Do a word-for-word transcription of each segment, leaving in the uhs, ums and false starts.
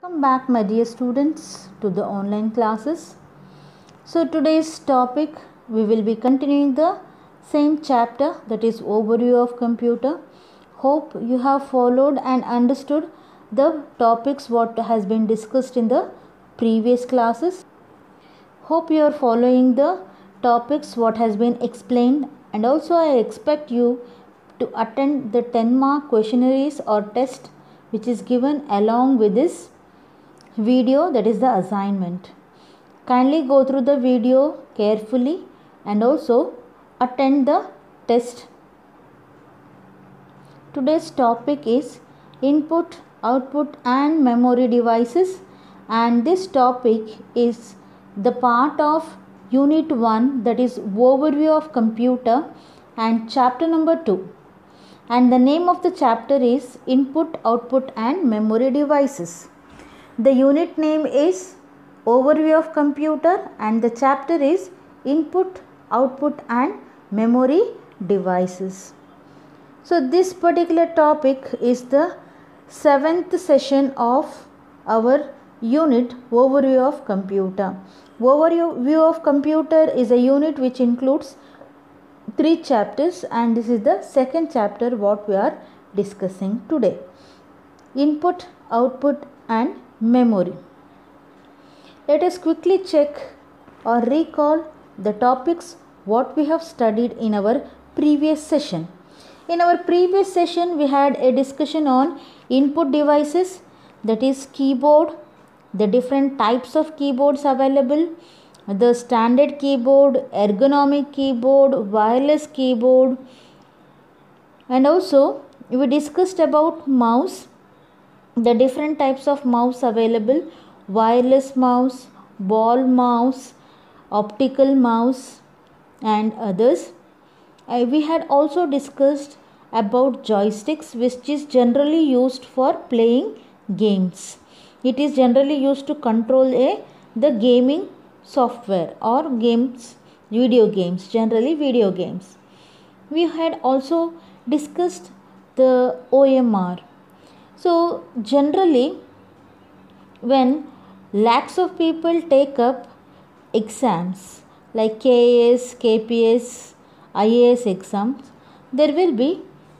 Welcome back, my dear students, to the online classes. So today's topic, we will be continuing the same chapter, that is overview of computer. Hope you have followed and understood the topics what has been discussed in the previous classes. Hope you are following the topics what has been explained, and also I expect you to attend the ten mark questionnaires or test which is given along with this video, that is the assignment. Kindly go through the video carefully and also attend the test. Today's topic is input, output and memory devices, and this topic is the part of unit one, that is overview of computer, and chapter number two, and the name of the chapter is input, output and memory devices. The unit name is overview of computer and the chapter is input, output and memory devices. So this particular topic is the seventh session of our unit overview of computer. Overview of computer is a unit which includes three chapters, and this is the second chapter what we are discussing today. Input, output and memory. Let us quickly check or recall the topics what we have studied in our previous session. In our previous session we had a discussion on input devices, that is keyboard, the different types of keyboards available, the standard keyboard, ergonomic keyboard, wireless keyboard, and also we discussed about mouse, the different types of mouse available, wireless mouse, ball mouse, optical mouse and others. Uh, we had also discussed about joysticks, which is generally used for playing games. It is generally used to control a the gaming software or games, video games, generally video games. We had also discussed the O M R. So generally when lakhs of people take up exams like K A S, K P S, I A S exams, there will be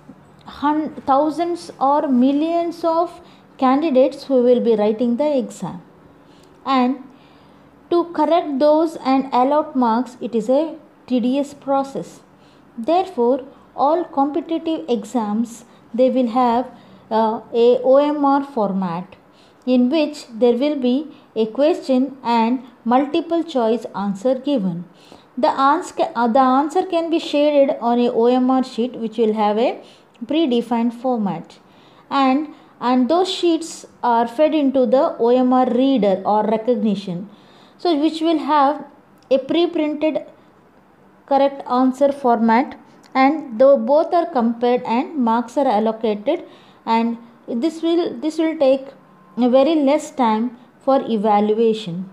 thousands or millions of candidates who will be writing the exam, and to correct those and allot marks, it is a tedious process. Therefore all competitive exams, they will have uh, a O M R format in which there will be a question and multiple choice answer given. The answer, uh, the answer can be shaded on a O M R sheet which will have a predefined format, and and those sheets are fed into the O M R reader or recognition, so which will have a pre-printed correct answer format, and though both are compared and marks are allocated, and this will this will take a very less time for evaluation.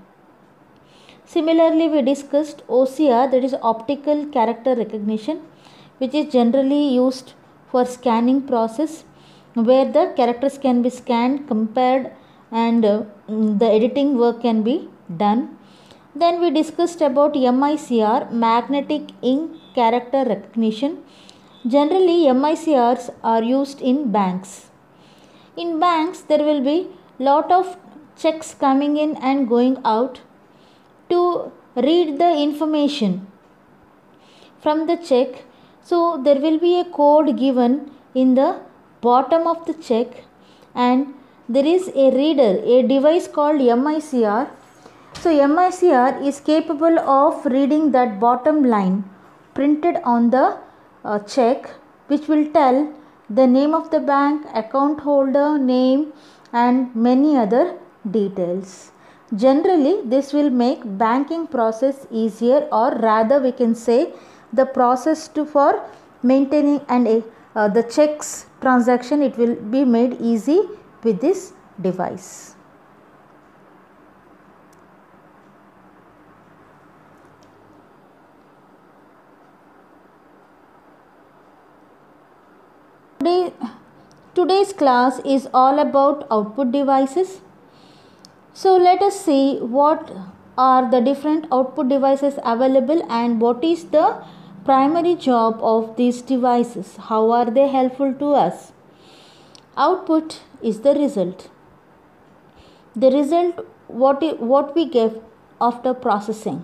Similarly, we discussed O C R, that is optical character recognition, which is generally used for scanning process, where the characters can be scanned, compared and uh, the editing work can be done. Then we discussed about M I C R, magnetic ink character recognition. Generally M I C Rs are used in banks. In banks there will be lot of checks coming in and going out. To read the information from the check, so there will be a code given in the bottom of the check, and there is a reader, a device called M I C R. So M I C R is capable of reading that bottom line printed on the uh, check, which will tell the name of the bank, account holder name and many other details. Generally this will make banking process easier, or rather we can say the process to for maintaining and uh, the checks transaction, it will be made easy with this device. Today, today's class is all about output devices. So let us see what are the different output devices available and what is the primary job of these devices. How are they helpful to us? Output is the result. The result what, what we get after processing.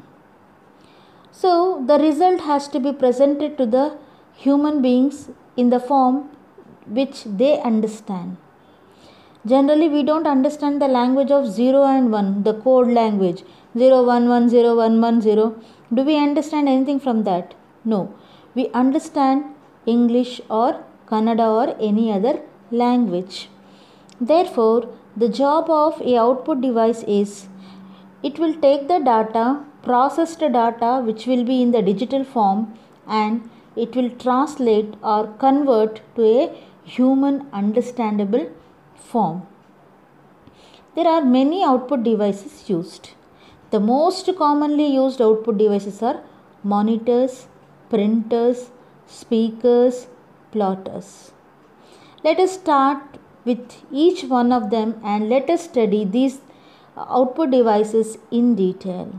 So the result has to be presented to the human beings in the form which they understand. Generally, we don't understand the language of zero and one, the code language zero one one zero one one zero. Do we understand anything from that? No. We understand English or Kannada or any other language. Therefore, the job of a output device is it will take the data, processed data which will be in the digital form, and it will translate or convert to a human understandable form. There are many output devices used. The most commonly used output devices are monitors, printers, speakers, plotters. Let us start with each one of them and let us study these output devices in detail.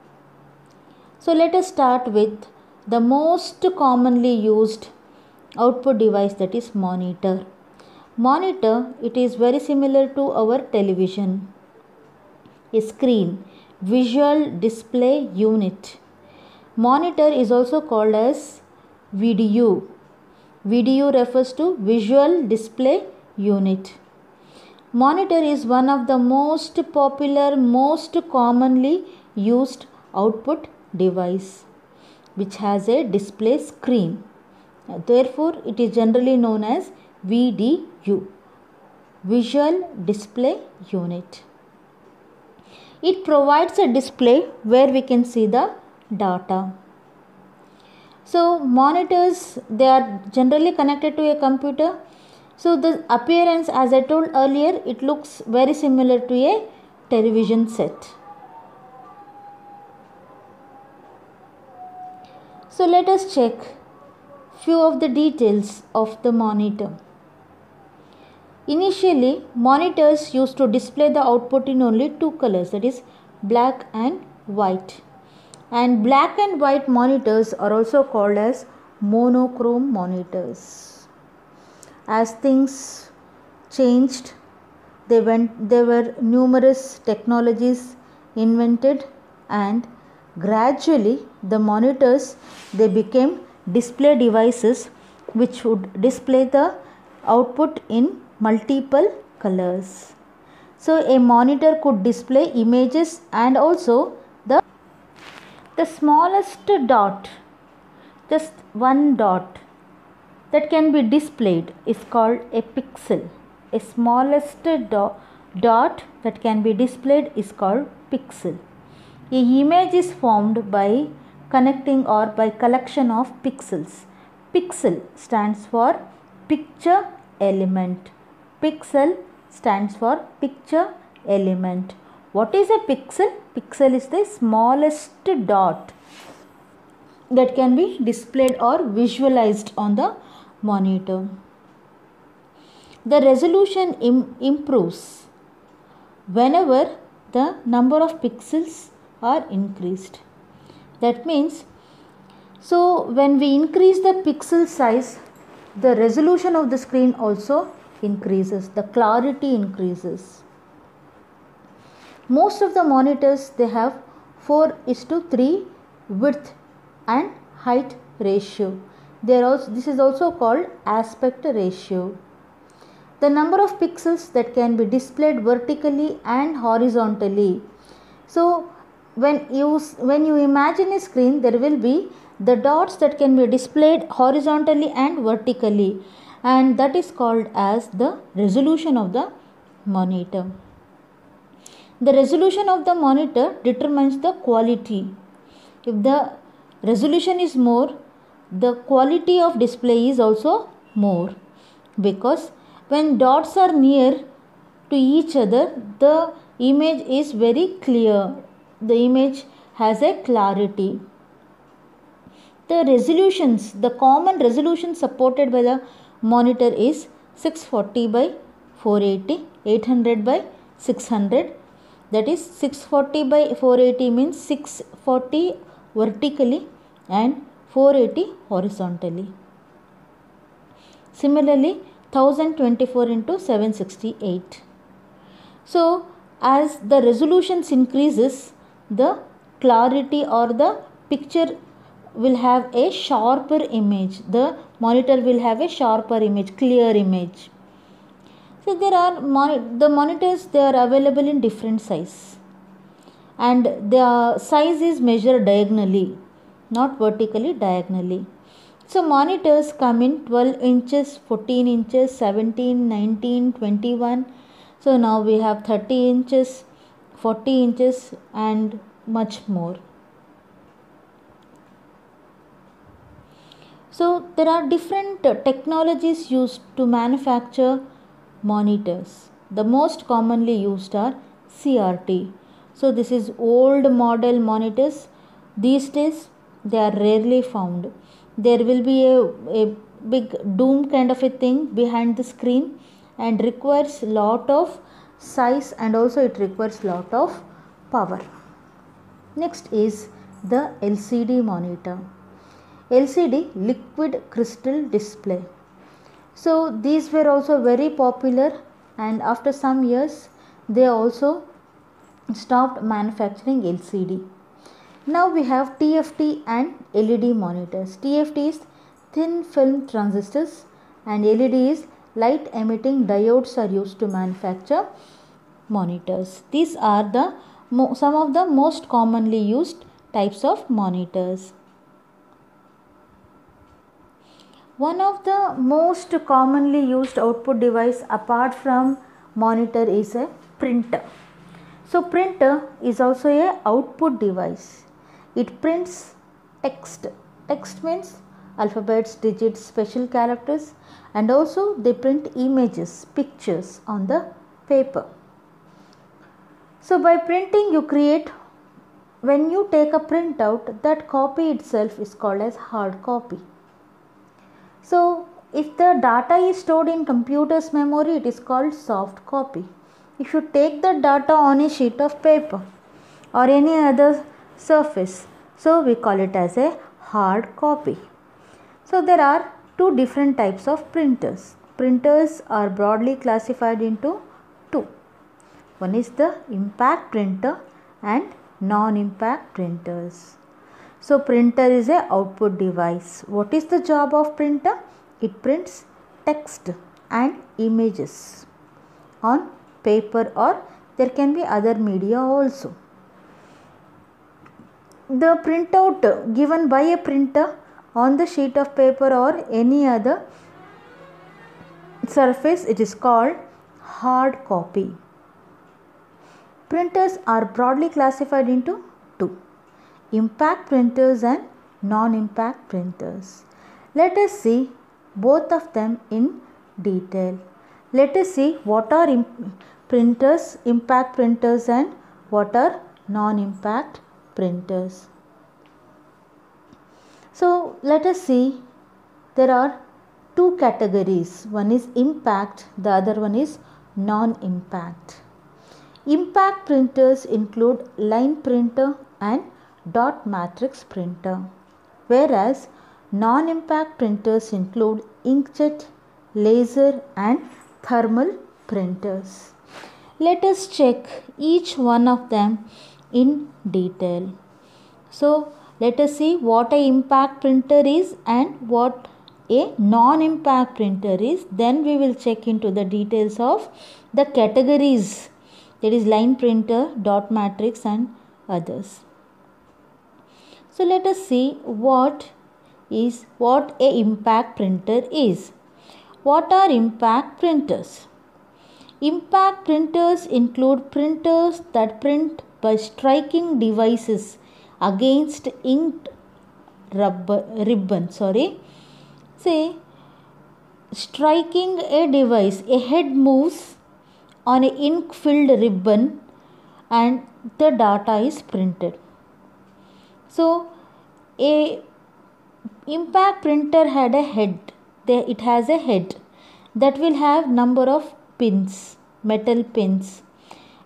So let us start with the most commonly used output device, that is monitor. Monitor, it is very similar to our television. A screen, visual display unit. Monitor is also called as V D U. V D U refers to visual display unit. Monitor is one of the most popular, most commonly used output device which has a display screen. Therefore, it is generally known as V D U, Visual Display Unit. It provides a display where we can see the data. So, monitors, they are generally connected to a computer. So, the appearance, as I told earlier, it looks very similar to a television set. So, let us check few of the details of the monitor. Initially, monitors used to display the output in only two colors, that is black and white. And black and white monitors are also called as monochrome monitors. As things changed, they went, there were numerous technologies invented, and gradually the monitors, they became display devices which would display the output in multiple colors. So a monitor could display images and also the the smallest dot, just one dot that can be displayed is called a pixel. A smallest do- dot that can be displayed is called pixel. A image is formed by connecting or by collection of pixels. Pixel stands for picture element. Pixel stands for picture element. What is a pixel? Pixel is the smallest dot that can be displayed or visualized on the monitor. The resolution im- improves whenever the number of pixels are increased. That means, so when we increase the pixel size, the resolution of the screen also increases, the clarity increases. Most of the monitors, they have four is to three width and height ratio. They are also, this is also called aspect ratio. The number of pixels that can be displayed vertically and horizontally. So when you, when you imagine a screen, there will be the dots that can be displayed horizontally and vertically, and that is called as the resolution of the monitor. The resolution of the monitor determines the quality. If the resolution is more, the quality of display is also more, because when dots are near to each other, the image is very clear. The image has a clarity. The resolutions, the common resolution supported by the monitor is six forty by four eighty, eight hundred by six hundred, That is six forty by four eighty means six forty vertically and four eighty horizontally. Similarly, one thousand twenty-four into seven sixty-eight. So as the resolutions increases, the clarity or the picture will have a sharper image. The monitor will have a sharper image, clear image. So there are mon- the monitors, they are available in different size, and the size is measured diagonally, not vertically, diagonally. So monitors come in twelve inches, fourteen inches, seventeen, nineteen, twenty-one. So now we have thirty inches, forty inches and much more. So there are different technologies used to manufacture monitors. The most commonly used are C R T. So this is old model monitors. These days they are rarely found. There will be a, a big dome kind of a thing behind the screen and requires lot of size, and also it requires lot of power. Next is the L C D monitor. L C D, liquid crystal display. So these were also very popular, and after some years they also stopped manufacturing L C D. Now we have T F T and L E D monitors. T F T is thin film transistors and L E D is light emitting diodes are used to manufacture monitors. These are the some of the most commonly used types of monitors. One of the most commonly used output device apart from monitor is a printer. So printer is also a output device. It prints text. Text means alphabets, digits, special characters, and also they print images, pictures on the paper. So by printing you create, when you take a printout, that copy itself is called as hard copy. So if the data is stored in computer's memory, it is called soft copy. If you take the data on a sheet of paper or any other surface, so we call it as a hard copy. So there are two different types of printers. Printers are broadly classified into two. One is the impact printer and non-impact printers. So printer is a output device. What is the job of printer? It prints text and images on paper, or there can be other media also. The printout given by a printer on the sheet of paper or any other surface, it is called hard copy. Printers are broadly classified into two: impact printers and non-impact printers. Let us see both of them in detail. Let us see what are imp- printers, impact printers, and what are non-impact printers. So let us see, there are two categories. One is impact, the other one is non-impact. Impact printers include line printer and dot matrix printer, whereas non-impact printers include inkjet, laser and thermal printers. Let us check each one of them in detail. So let us see what a impact printer is and what a non-impact printer is. Then we will check into the details of the categories, that is line printer, dot matrix and others. So let us see what is what a impact printer is. What are impact printers? Impact printers include printers that print by striking devices against inked rubber, ribbon. Sorry. Say, striking a device, a head moves on an ink filled ribbon and the data is printed. So a impact printer had a head. It has a head that will have number of pins, metal pins,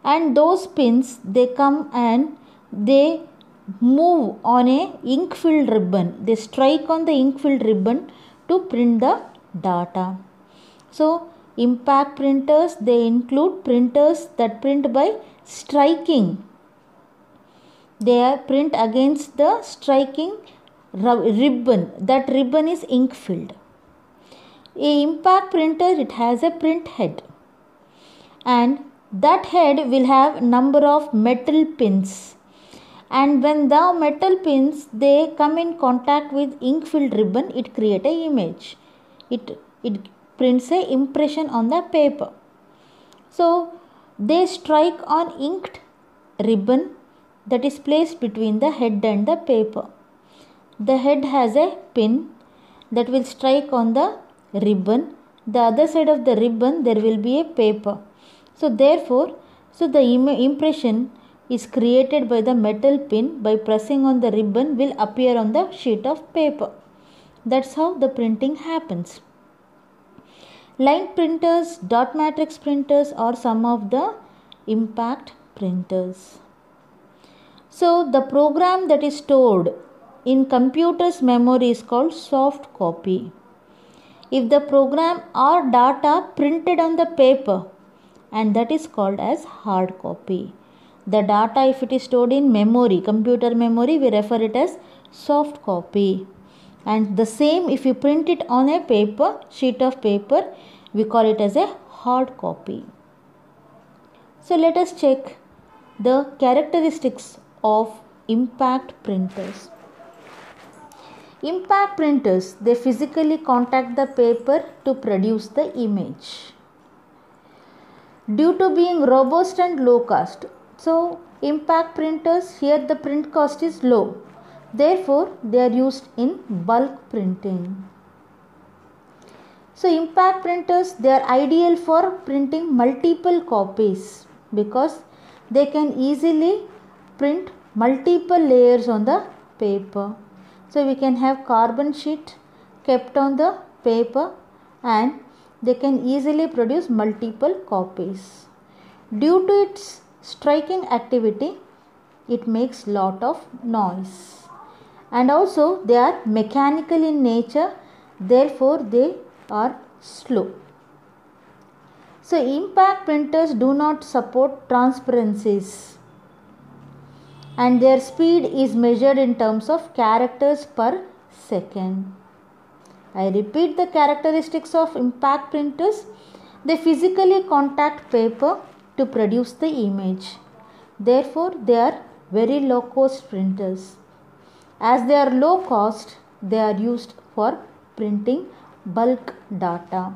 and those pins, they come and they move on a ink filled ribbon. They strike on the ink filled ribbon to print the data. So impact printers, they include printers that print by striking. They are print against the striking ribbon. That ribbon is ink filled. A impact printer, it has a print head, and that head will have number of metal pins, and when the metal pins, they come in contact with ink filled ribbon, it create a image. It it prints a impression on the paper. So they strike on inked ribbon that is placed between the head and the paper. The head has a pin that will strike on the ribbon. The other side of the ribbon, there will be a paper. So therefore, so the im impression is created by the metal pin by pressing on the ribbon will appear on the sheet of paper. That's how the printing happens. Line printers, dot matrix printers are some of the impact printers. So the program that is stored in computer's memory is called soft copy. If the program or data printed on the paper, and that is called as hard copy. The data, if it is stored in memory, computer memory, we refer it as soft copy. And the same if you print it on a paper, sheet of paper, we call it as a hard copy. So let us check the characteristics of impact printers. Impact printers, they physically contact the paper to produce the image. Due to being robust and low cost, so impact printers, here the print cost is low. Therefore, they are used in bulk printing. So impact printers, they are ideal for printing multiple copies because they can easily print multiple layers on the paper. So we can have carbon sheet kept on the paper and they can easily produce multiple copies. Due to its striking activity, it makes lot of noise. And also they are mechanical in nature, therefore they are slow. So impact printers do not support transparencies, and their speed is measured in terms of characters per second. I repeat the characteristics of impact printers. They physically contact paper to produce the image. Therefore, they are very low cost printers. As they are low cost, they are used for printing bulk data.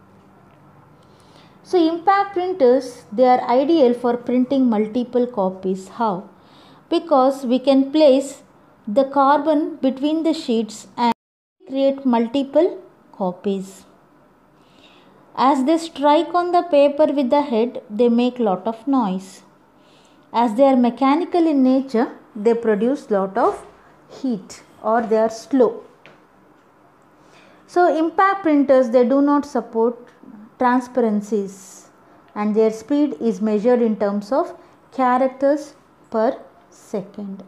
So impact printers, they are ideal for printing multiple copies. How? Because we can place the carbon between the sheets and create multiple copies. As they strike on the paper with the head, they make lot of noise. As they are mechanical in nature, they produce lot of heat or they are slow. So impact printers, they do not support transparencies and their speed is measured in terms of characters per second.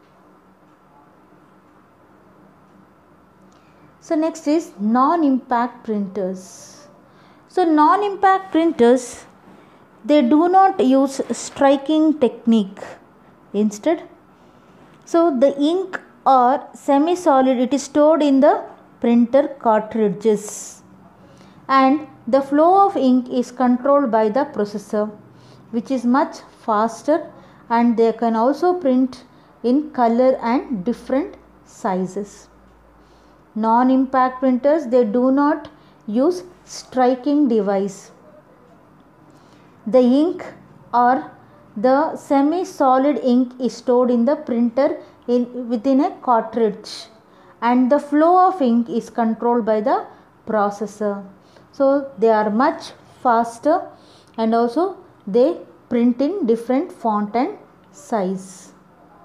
So next is non-impact printers. So non-impact printers, they do not use striking technique. Instead, so the ink or semi-solid, it is stored in the printer cartridges and the flow of ink is controlled by the processor, which is much faster, and they can also print in color and different sizes. Non-impact printers, they do not use striking device. The ink or the semi-solid ink is stored in the printer in within a cartridge and the flow of ink is controlled by the processor. So they are much faster and also they print in different font and size.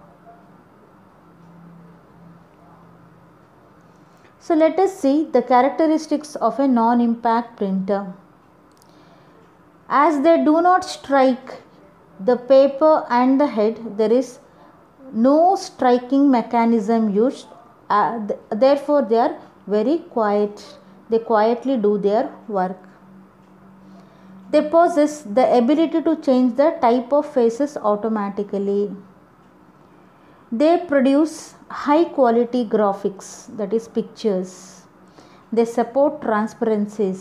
So let us see the characteristics of a non-impact printer. As they do not strike the paper and the head, there is no striking mechanism used, uh, th- therefore they are very quiet, they quietly do their work. They possess the ability to change the type of faces automatically. They produce high quality graphics, that is pictures. They support transparencies.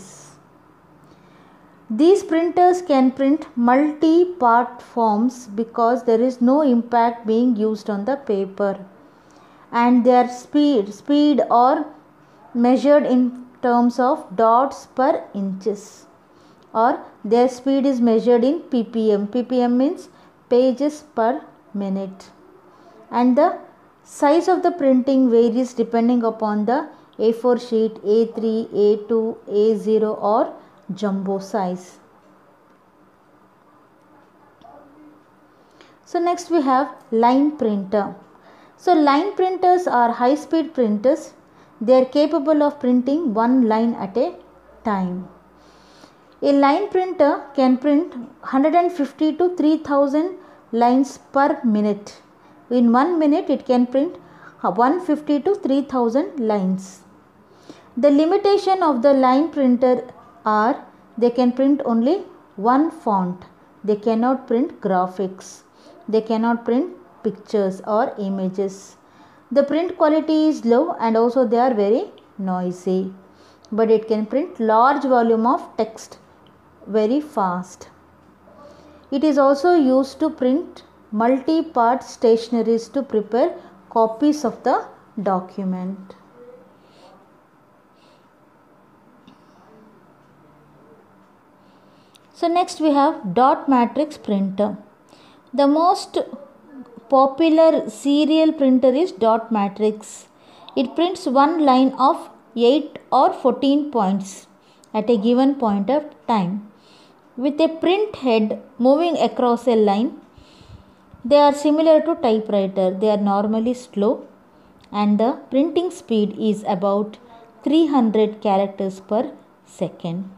These printers can print multi-part forms because there is no impact being used on the paper, and their speed speed are measured in terms of dots per inches, or their speed is measured in ppm. Ppm means pages per minute, and the size of the printing varies depending upon the A four sheet, A three, A two, A zero or jumbo size. So next we have line printer. So line printers are high speed printers. They are capable of printing one line at a time. A line printer can print one hundred fifty to three thousand lines per minute. In one minute it can print one hundred fifty to three thousand lines. The limitation of the line printer are they can print only one font. They cannot print graphics. They cannot print pictures or images. The print quality is low and also they are very noisy. But it can print large volume of text very fast. It is also used to print multi-part stationeries to prepare copies of the document. So next we have dot matrix printer. The most popular serial printer is dot matrix. It prints one line of eight or fourteen points at a given point of time. With a print head moving across a line, they are similar to typewriter. They are normally slow and the printing speed is about three hundred characters per second.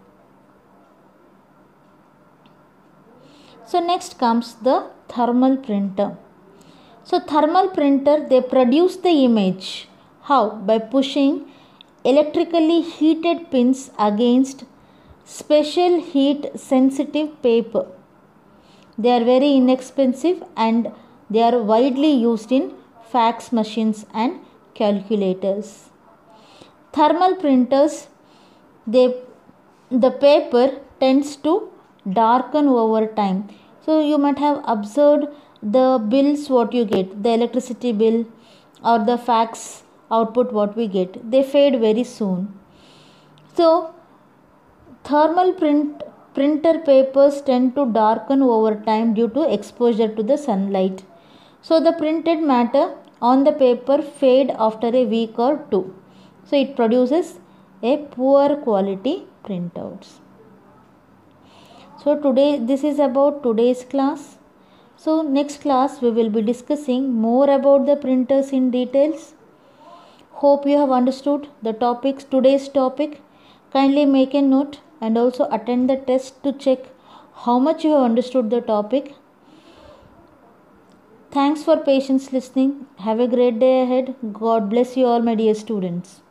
So next comes the thermal printer. So thermal printer, they produce the image. How? By pushing electrically heated pins against special heat sensitive paper. They are very inexpensive and they are widely used in fax machines and calculators. Thermal printers, they the paper tends to darken over time. So you might have observed the bills what you get, the electricity bill or the fax output what we get, they fade very soon. So thermal print printer papers tend to darken over time due to exposure to the sunlight. So the printed matter on the paper fade after a week or two. So it produces a poor quality printouts. So today this is about today's class. So next class we will be discussing more about the printers in details. Hope you have understood the topics, today's topic. Kindly make a note and also attend the test to check how much you have understood the topic. Thanks for patience listening. Have a great day ahead. God bless you all, my dear students.